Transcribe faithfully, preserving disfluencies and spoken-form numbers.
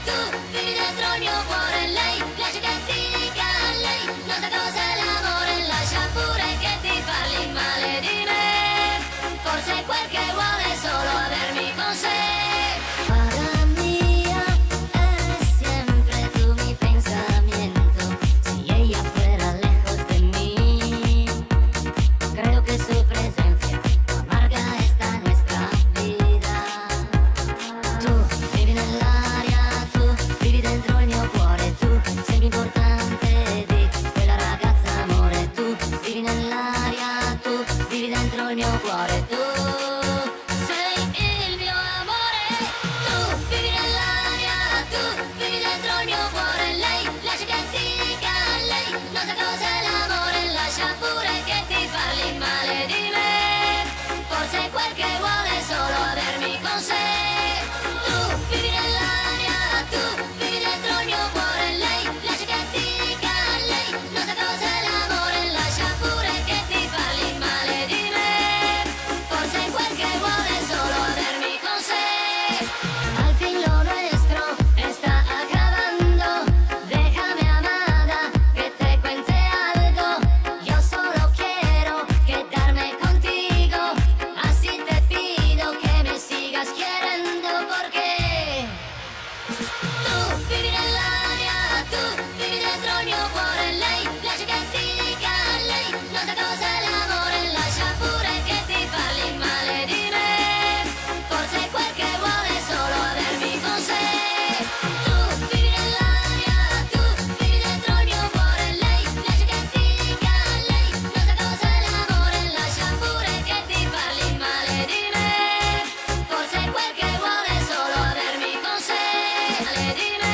tu vivi dentro il mio cuore. Lei piace che ti dica lei, non sa cos'è l'amore. Lascia pure che ti parli male di me, forse quel che vuole è solo avermi con sé. Para mía eres siempre tú mi pensamiento. Si ella fuera lejos de mí, creo que su presencia amarga esta nuestra vida. Tu vivi nell'aria, tu vivi dentro il mio cuore. Tu sei più importante di quella ragazza, amore. Tu vivi nell'aria, tu vivi dentro il mio cuore. Tu sei il mio amore. Tu vivi nell'aria, tu vivi dentro il mio cuore. Lei lascia che ti dica lei, non sa cos'è l'amore. Lascia pure che ti parli male di me, forse quel che vuole è solo avermi con sé. Tu vivi nell'aria, tu vivi dentro il mio cuore. Lei lascia che ti dica lei, non sa cos'è l'amore. Lascia pure che ti parli male di me, forse quel che vuole è solo avermi con sé. Al fin lo nuestro está acabando. Déjame, amada, que te cuente algo. Yo solo quiero quedarme contigo, así te pido que me sigas queriendo, porque tu vivi nell'aria, tu vivi dentro il mio cuore. Lei piace che ti dica lei, non sa cos'è l'amore. Lascia pure che ti parli male di me, forse quel che vuole è solo avermi con sé. Tu vivi nell'aria, tu vivi dentro il mio cuore. Lei piace che ti dica lei, non sa cos'è l'amore. Lascia pure che ti parli male di me, forse quel che vuole è solo avermi con sé. Male di me.